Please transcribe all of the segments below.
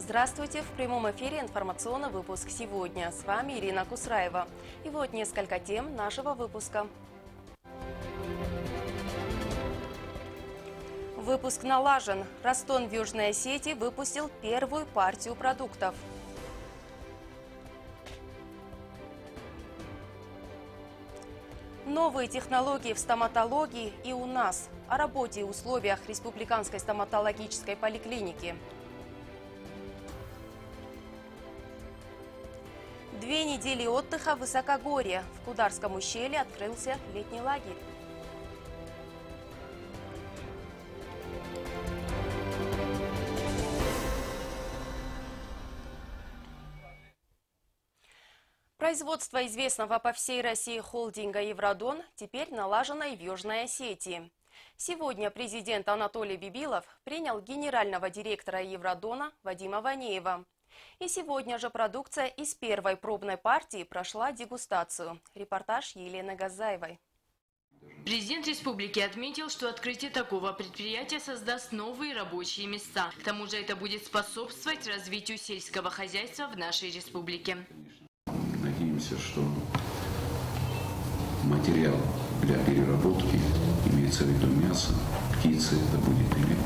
Здравствуйте! В прямом эфире информационный выпуск сегодня. С вами Ирина Кусраева. И вот несколько тем нашего выпуска. Выпуск налажен. Ростон в Южной Осетии выпустил первую партию продуктов. Новые технологии в стоматологии и у нас. О работе и условиях Республиканской стоматологической поликлиники. 2 недели отдыха в высокогорье. В Кударском ущелье открылся летний лагерь. Производство известного по всей России холдинга «Евродон» теперь налажено и в Южной Осетии. Сегодня президент Анатолий Бибилов принял генерального директора «Евродона» Вадима Ванеева. И сегодня же продукция из первой пробной партии прошла дегустацию. Репортаж Елены Газаевой. Президент республики отметил, что открытие такого предприятия создаст новые рабочие места. К тому же это будет способствовать развитию сельского хозяйства в нашей республике. Надеемся, что материал для переработки, имеется в виду мясо, птицы это будет или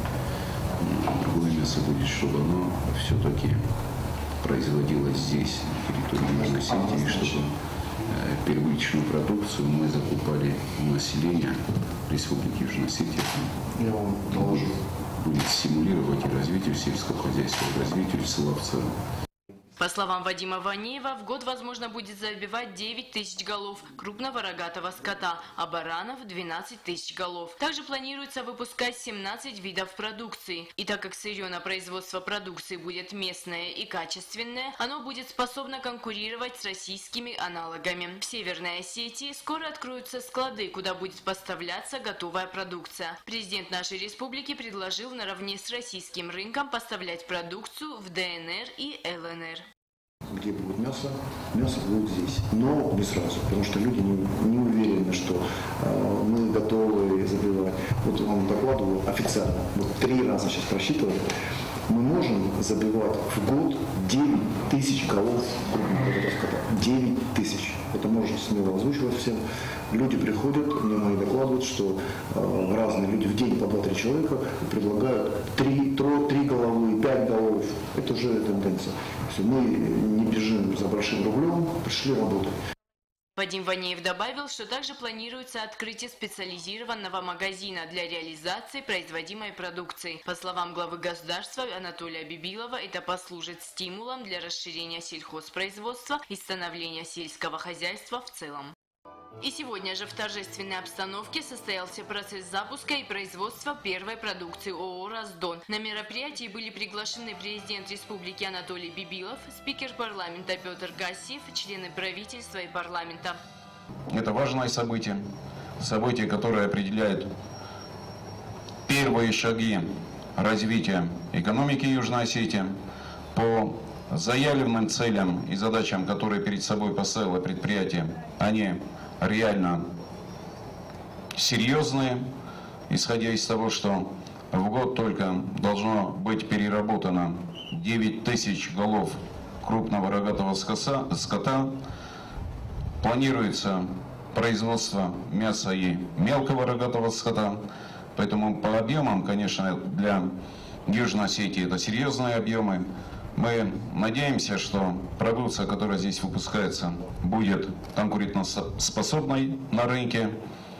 другое мясо будет, чтобы оно все-таки производилось здесь, на территории Южной Осетии, чтобы первичную продукцию мы закупали у населения Республики Южной Осетии. Я вам доложу. Будет стимулировать и развитие сельского хозяйства, и развитие села в целом. По словам Вадима Ванеева, в год возможно будет забивать 9 тысяч голов крупного рогатого скота, а баранов – 12 тысяч голов. Также планируется выпускать 17 видов продукции. И так как сырье на производство продукции будет местное и качественное, оно будет способно конкурировать с российскими аналогами. В Северной Осетии скоро откроются склады, куда будет поставляться готовая продукция. Президент нашей республики предложил наравне с российским рынком поставлять продукцию в ДНР и ЛНР. Где будет мясо, мясо будет здесь, но не сразу, потому что люди не уверены, что мы готовы забивать. Вот вам докладываю официально, вот 3 раза сейчас просчитывали, мы можем забивать в год 9 тысяч голов крупного скота. 9 тысяч. Это можно смело озвучивать всем. Люди приходят, мне мои докладывают, что разные люди в день по 2-3 человека предлагают 3 головы, 5 голов. Это уже тенденция. Мы не бежим за большим рублем, пришли работать. Вадим Ванеев добавил, что также планируется открытие специализированного магазина для реализации производимой продукции. По словам главы государства Анатолия Бибилова, это послужит стимулом для расширения сельхозпроизводства и становления сельского хозяйства в целом. И сегодня же в торжественной обстановке состоялся процесс запуска и производства первой продукции ООО «Ростон». На мероприятии были приглашены президент республики Анатолий Бибилов, спикер парламента Петр Гассиев, члены правительства и парламента. Это важное событие, которое определяет первые шаги развития экономики Южной Осетии по заявленным целям и задачам, которые перед собой поставило предприятие. Они реально серьезные, исходя из того, что в год только должно быть переработано 9 тысяч голов крупного рогатого скота. Планируется производство мяса и мелкого рогатого скота. Поэтому по объемам, конечно, для Южной Осетии это серьезные объемы. Мы надеемся, что продукция, которая здесь выпускается, будет конкурентоспособной на рынке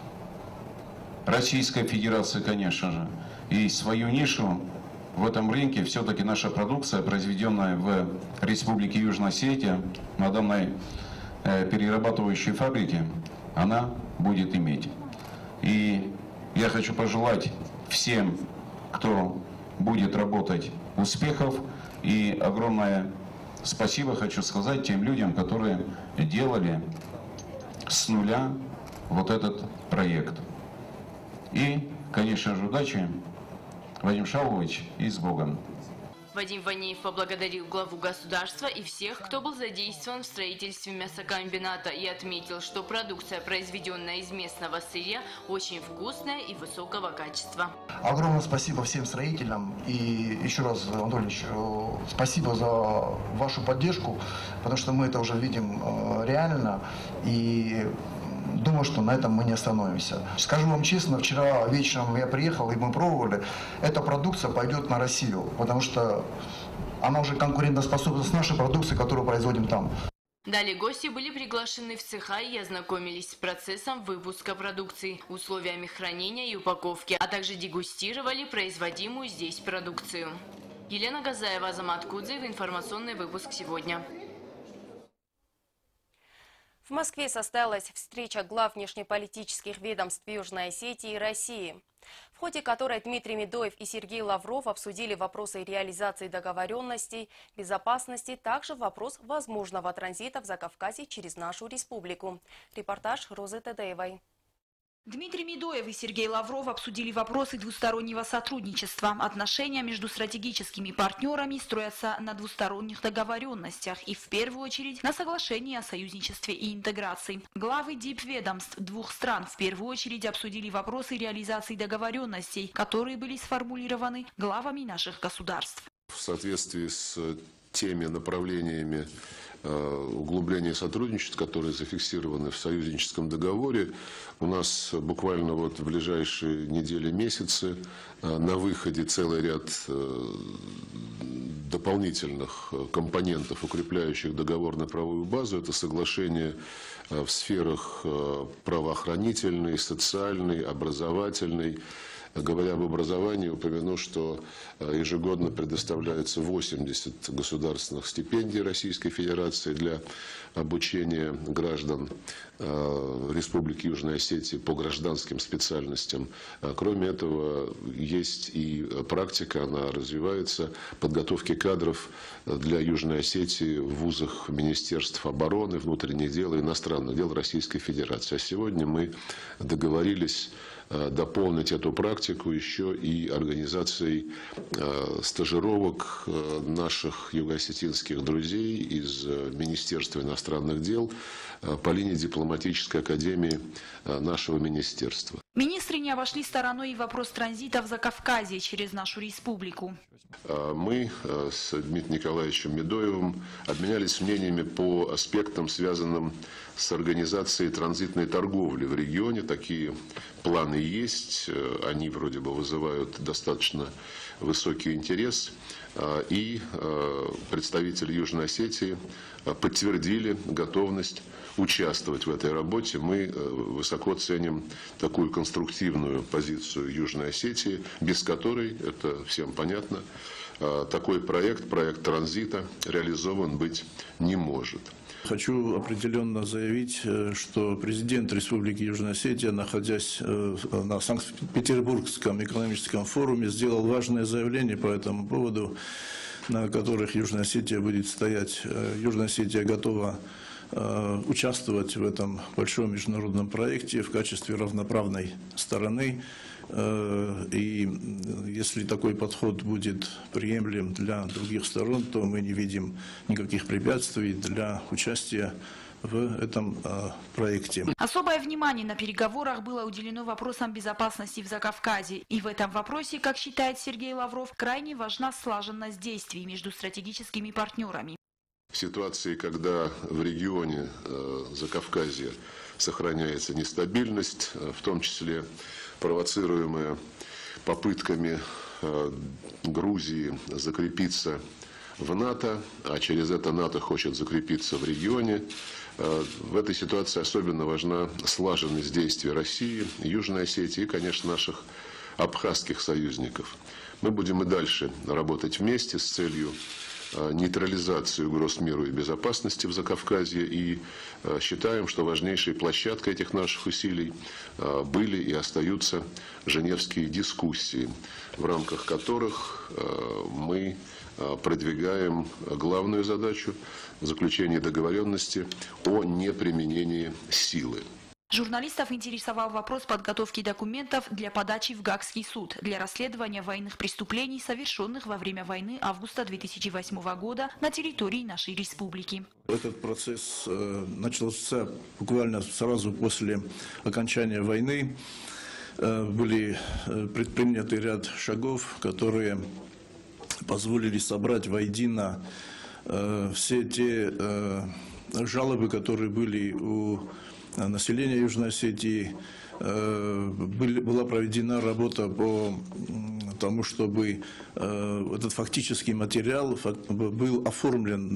Российской Федерации, конечно же. И свою нишу в этом рынке все-таки наша продукция, произведенная в Республике Южная Осетия, на данной перерабатывающей фабрике, она будет иметь. И я хочу пожелать всем, кто будет работать, успехов. И огромное спасибо хочу сказать тем людям, которые делали с нуля вот этот проект. И, конечно же, удачи, Вадим Шалович, и с Богом. Вадим Ванеев поблагодарил главу государства и всех, кто был задействован в строительстве мясокомбината, и отметил, что продукция, произведенная из местного сырья, очень вкусная и высокого качества. Огромное спасибо всем строителям и еще раз, Анатольевич, спасибо за вашу поддержку, потому что мы это уже видим реально и думаю, что на этом мы не остановимся. Скажу вам честно, вчера вечером я приехал и мы пробовали, эта продукция пойдет на Россию, потому что она уже конкурентоспособна с нашей продукцией, которую производим там. Далее гости были приглашены в цеха и ознакомились с процессом выпуска продукции, условиями хранения и упаковки, а также дегустировали производимую здесь продукцию. Елена Газаева, Азамат Кудзев, информационный выпуск сегодня. В Москве состоялась встреча глав внешнеполитических ведомств Южной Осетии и России, в ходе которой Дмитрий Медоев и Сергей Лавров обсудили вопросы реализации договоренностей, безопасности, также вопрос возможного транзита в Закавказье через нашу республику. Репортаж Розы Тедеевой. Дмитрий Медоев и Сергей Лавров обсудили вопросы двустороннего сотрудничества. Отношения между стратегическими партнерами строятся на двусторонних договоренностях и в первую очередь на соглашении о союзничестве и интеграции. Главы дипведомств двух стран в первую очередь обсудили вопросы реализации договоренностей, которые были сформулированы главами наших государств. В соответствии с теми направлениями углубления сотрудничества, которые зафиксированы в союзническом договоре, у нас буквально вот в ближайшие недели, месяцы на выходе целый ряд дополнительных компонентов, укрепляющих договорно-правовую базу. Это соглашение в сферах правоохранительной, социальной, образовательной. Говоря об образовании, упомяну, что ежегодно предоставляется 80 государственных стипендий Российской Федерации для обучения граждан Республики Южной Осетии по гражданским специальностям. Кроме этого, есть и практика, она развивается, подготовки кадров для Южной Осетии в вузах Министерств обороны, внутренних дел и иностранных дел Российской Федерации. А сегодня мы договорились дополнить эту практику еще и организацией стажировок наших юго-осетинских друзей из Министерства иностранных дел по линии дипломатической академии нашего министерства. Министры не обошли стороной и вопрос транзита в Закавказье через нашу республику. Мы с Дмитрием Николаевичем Медоевым обменялись мнениями по аспектам, связанным с организацией транзитной торговли в регионе. Такие планы есть, они вроде бы вызывают достаточно высокий интерес. И представители Южной Осетии подтвердили готовность участвовать в этой работе. Мы высоко ценим такую конструктивную позицию Южной Осетии, без которой, это всем понятно, такой проект транзита реализован быть не может. Хочу определенно заявить, что президент Республики Южная Осетия, находясь на Санкт-Петербургском экономическом форуме, сделал важное заявление по этому поводу, на которых Южная Осетия будет стоять. Южная Осетия готова участвовать в этом большом международном проекте в качестве равноправной стороны. И если такой подход будет приемлем для других сторон, то мы не видим никаких препятствий для участия в этом проекте. Особое внимание на переговорах было уделено вопросам безопасности в Закавказье. И в этом вопросе, как считает Сергей Лавров, крайне важна слаженность действий между стратегическими партнерами. В ситуации, когда в регионе Закавказья сохраняется нестабильность, в том числе провоцируемая попытками Грузии закрепиться в НАТО, а через это НАТО хочет закрепиться в регионе. В этой ситуации особенно важна слаженность действий России, Южной Осетии и, конечно, наших абхазских союзников. Мы будем и дальше работать вместе с целью нейтрализации угроз миру и безопасности в Закавказье и считаем, что важнейшей площадкой этих наших усилий были и остаются женевские дискуссии, в рамках которых мы продвигаем главную задачу – заключение договоренности о неприменении силы. Журналистов интересовал вопрос подготовки документов для подачи в Гаагский суд для расследования военных преступлений, совершенных во время войны августа 2008 года на территории нашей республики. Этот процесс начался буквально сразу после окончания войны. Были предприняты ряд шагов, которые позволили собрать воедино все те жалобы, которые были у населения Южной Осетии. Была проведена работа по тому, чтобы этот фактический материал был оформлен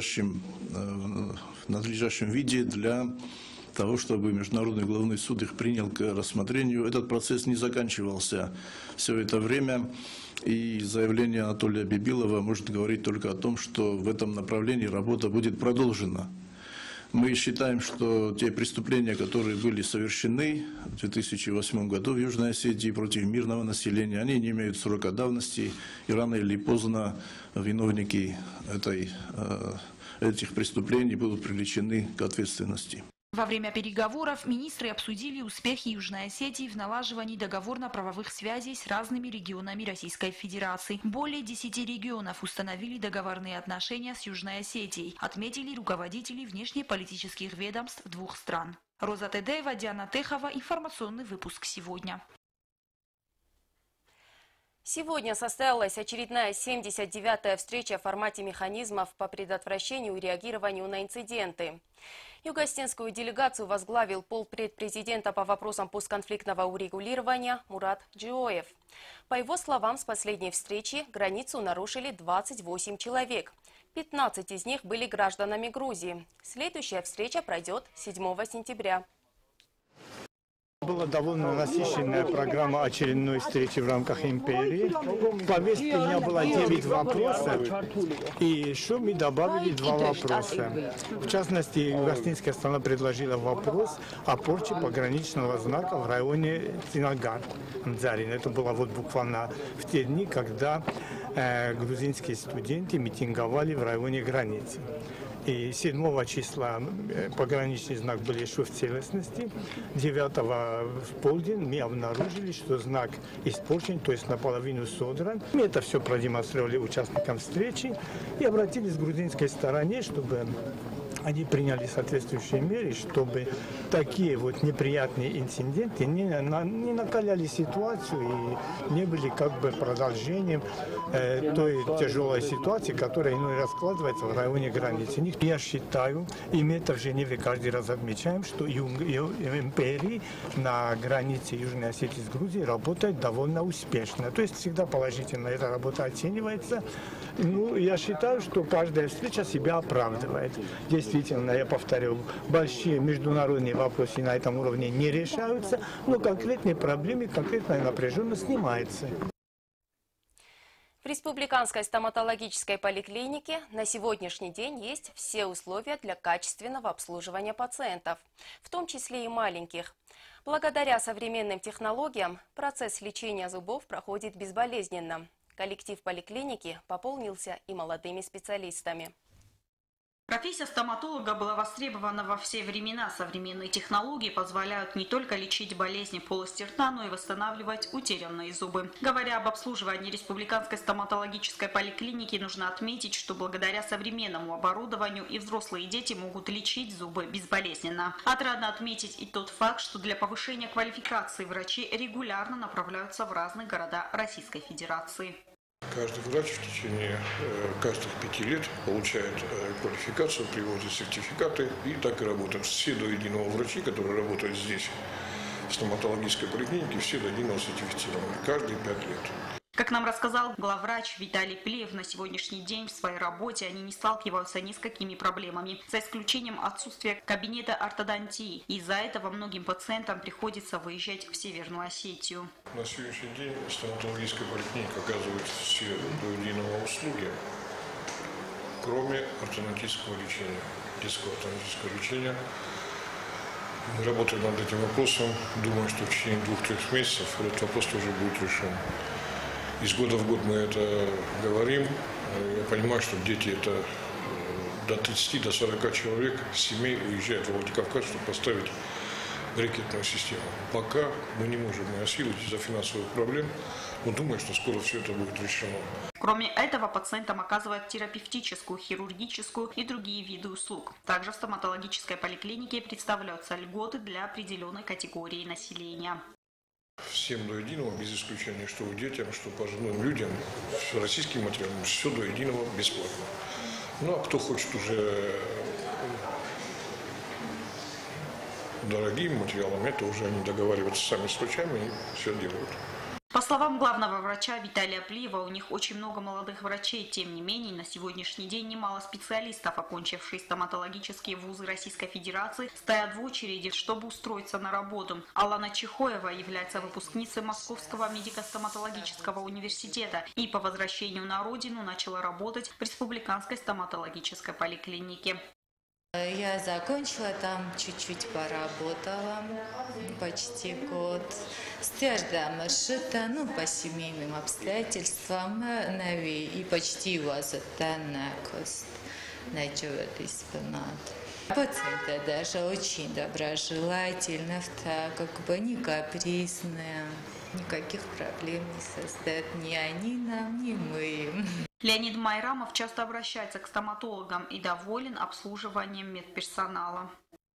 в надлежащем виде для того, чтобы Международный уголовный суд их принял к рассмотрению. Этот процесс не заканчивался все это время, и заявление Анатолия Бибилова может говорить только о том, что в этом направлении работа будет продолжена. Мы считаем, что те преступления, которые были совершены в 2008 году в Южной Осетии против мирного населения, они не имеют срока давности, и рано или поздно виновники этих преступлений будут привлечены к ответственности. Во время переговоров министры обсудили успехи Южной Осетии в налаживании договорно-правовых связей с разными регионами Российской Федерации. Более 10 регионов установили договорные отношения с Южной Осетией, отметили руководители внешнеполитических ведомств двух стран. Роза Тедеева, Диана Техова. Информационный выпуск сегодня. Сегодня состоялась очередная 79-я встреча в формате механизмов по предотвращению и реагированию на инциденты. Юго-Осетинскую делегацию возглавил полпредпрезидента по вопросам постконфликтного урегулирования Мурат Джиоев. По его словам, с последней встречи границу нарушили 28 человек. 15 из них были гражданами Грузии. Следующая встреча пройдет 7 сентября. Была довольно насыщенная программа очередной встречи в рамках империи. В повестке у меня было 9 вопросов, и еще мы добавили 2 вопроса. В частности, Юго-Осетинская страна предложила вопрос о порче пограничного знака в районе Цинаган-Мдзарин. Это было вот буквально в те дни, когда грузинские студенты митинговали в районе границы. И 7 числа пограничный знак был еще в целостности. 9 в полдень мы обнаружили, что знак испорчен, то есть наполовину содран. Мы это все продемонстрировали участникам встречи и обратились к грузинской стороне, чтобы они приняли соответствующие меры, чтобы такие вот неприятные инциденты не накаляли ситуацию и не были как бы продолжением той тяжелой ситуации, которая иной раз складывается в районе границы. Я считаю, и мы это в Женеве каждый раз отмечаем, что империи на границе Южной Осетии с Грузией работает довольно успешно. То есть всегда положительно эта работа оценивается. Ну, я считаю, что каждая встреча себя оправдывает. Действительно, я повторю, большие международные вопросы на этом уровне не решаются, но конкретные проблемы, конкретная напряженность снимается. В Республиканской стоматологической поликлинике на сегодняшний день есть все условия для качественного обслуживания пациентов, в том числе и маленьких. Благодаря современным технологиям процесс лечения зубов проходит безболезненно. Коллектив поликлиники пополнился и молодыми специалистами. Профессия стоматолога была востребована во все времена. Современные технологии позволяют не только лечить болезни полости рта, но и восстанавливать утерянные зубы. Говоря об обслуживании Республиканской стоматологической поликлиники, нужно отметить, что благодаря современному оборудованию и взрослые дети могут лечить зубы безболезненно. Отрадно отметить и тот факт, что для повышения квалификации врачи регулярно направляются в разные города Российской Федерации. Каждый врач в течение каждых 5 лет получает квалификацию, приводит сертификаты и так и работает. Все до единого врачи, которые работают здесь, в стоматологической поликлинике, все до единого сертифицированы. Каждые 5 лет. Как нам рассказал главврач Виталий Плеев, на сегодняшний день в своей работе они не сталкиваются ни с какими проблемами, за исключением отсутствия кабинета ортодонтии. Из-за этого многим пациентам приходится выезжать в Северную Осетию. На сегодняшний день стоматологическая поликлиника оказывает все до единого услуги, кроме ортодонтического лечения, детского ортодонтического лечения. Мы работаем над этим вопросом. Думаю, что в течение 2-3 месяцев этот вопрос тоже будет решен. Из года в год мы это говорим. Я понимаю, что дети это до 30-40 человек семей уезжают в Владикавказ, чтобы поставить рекетную систему. Пока мы не можем осилить из-за финансовых проблем, но думаю, что скоро все это будет решено. Кроме этого, пациентам оказывают терапевтическую, хирургическую и другие виды услуг. Также в стоматологической поликлинике представляются льготы для определенной категории населения. Всем до единого, без исключения, что детям, что пожилым людям, с российским материалом, все до единого бесплатно. Ну, а кто хочет уже дорогим материалом, это уже они договариваются сами с врачами и все делают. По словам главного врача Виталия Плиева, у них очень много молодых врачей. Тем не менее, на сегодняшний день немало специалистов, окончивших стоматологические вузы Российской Федерации, стоят в очереди, чтобы устроиться на работу. Алана Чехоева является выпускницей Московского медико-стоматологического университета и по возвращению на родину начала работать в Республиканской стоматологической поликлинике. Я закончила, там чуть-чуть поработала, почти год. Стяжда маршрута, по семейным обстоятельствам, и почти возотданная кост начала исполнять. Пациенты даже очень доброжелательны, не капризные. Никаких проблем не создают ни они нам, ни мы им. Леонид Майрамов часто обращается к стоматологам и доволен обслуживанием медперсонала.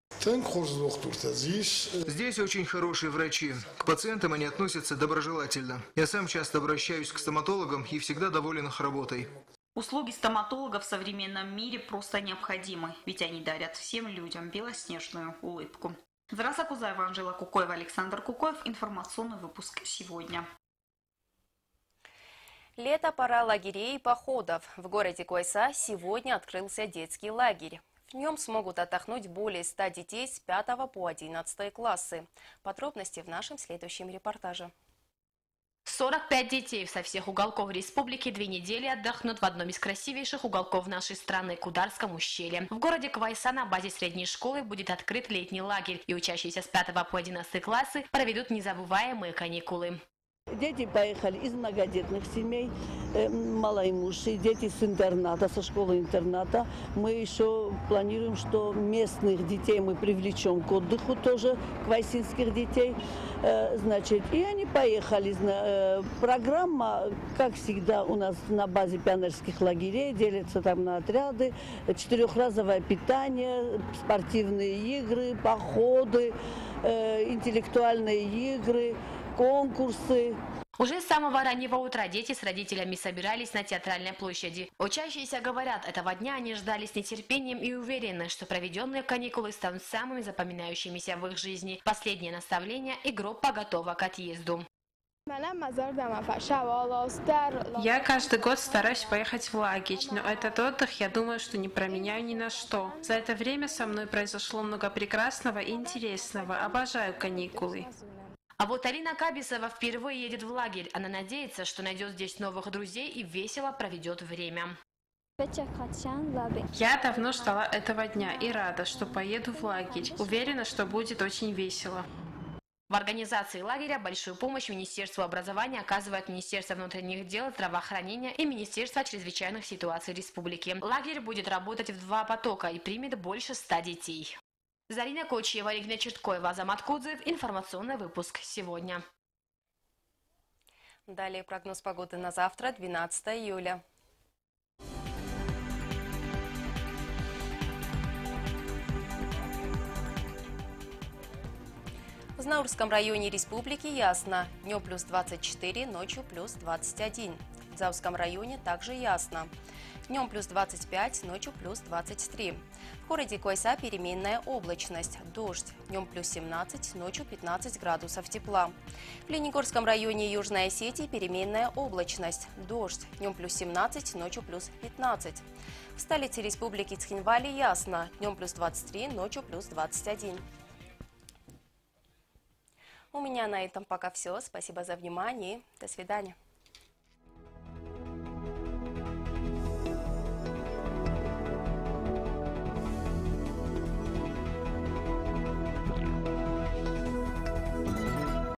Здесь очень хорошие врачи. К пациентам они относятся доброжелательно. Я сам часто обращаюсь к стоматологам и всегда доволен их работой. Услуги стоматологов в современном мире просто необходимы, ведь они дарят всем людям белоснежную улыбку. Зараса Кузаева, Анжела Кукоева, Александр Кукоев. Информационный выпуск сегодня. Лето, пора лагерей и походов. В городе Койса сегодня открылся детский лагерь. В нем смогут отдохнуть более 100 детей с 5 по 11 классы. Подробности в нашем следующем репортаже. 45 детей со всех уголков республики 2 недели отдохнут в одном из красивейших уголков нашей страны – Кударском ущелье. В городе Квайса на базе средней школы будет открыт летний лагерь, и учащиеся с 5 по 11 классы проведут незабываемые каникулы. Дети поехали из многодетных семей, малоимущие, дети с интерната, со школы-интерната. Мы еще планируем, что местных детей мы привлечем к отдыху тоже, квайсинских детей. И они поехали. Программа, как всегда, у нас на базе пионерских лагерей делится там на отряды. 4-разовое питание, спортивные игры, походы, интеллектуальные игры, конкурсы. Уже с самого раннего утра дети с родителями собирались на Театральной площади. Учащиеся говорят, этого дня они ждали с нетерпением и уверены, что проведенные каникулы станут самыми запоминающимися в их жизни. Последнее наставление и группа готова к отъезду. Я каждый год стараюсь поехать в лагерь, но этот отдых, я думаю, что не променяю ни на что. За это время со мной произошло много прекрасного и интересного. Обожаю каникулы. А вот Алина Кабисова впервые едет в лагерь. Она надеется, что найдет здесь новых друзей и весело проведет время. Я давно ждала этого дня и рада, что поеду в лагерь. Уверена, что будет очень весело. В организации лагеря большую помощь Министерству образования оказывает Министерство внутренних дел, здравоохранения и Министерство чрезвычайных ситуаций республики. Лагерь будет работать в 2 потока и примет больше 100 детей. Зарина Кочиева, Регина Черткоева, Азамат Кудзев. Информационный выпуск сегодня. Далее прогноз погоды на завтра, 12 июля. В Знаурском районе республики ясно. Днем плюс 24, ночью плюс 21. В Заурском районе также ясно. Днем плюс 25, ночью плюс 23. В городе Койса переменная облачность. Дождь. Днем плюс 17, ночью 15 градусов тепла. В Ленигорском районе Южной Осетии переменная облачность. Дождь. Днем плюс 17, ночью плюс 15. В столице республики Цхинвали ясно. Днем плюс 23, ночью плюс 21. У меня на этом пока все. Спасибо за внимание. До свидания.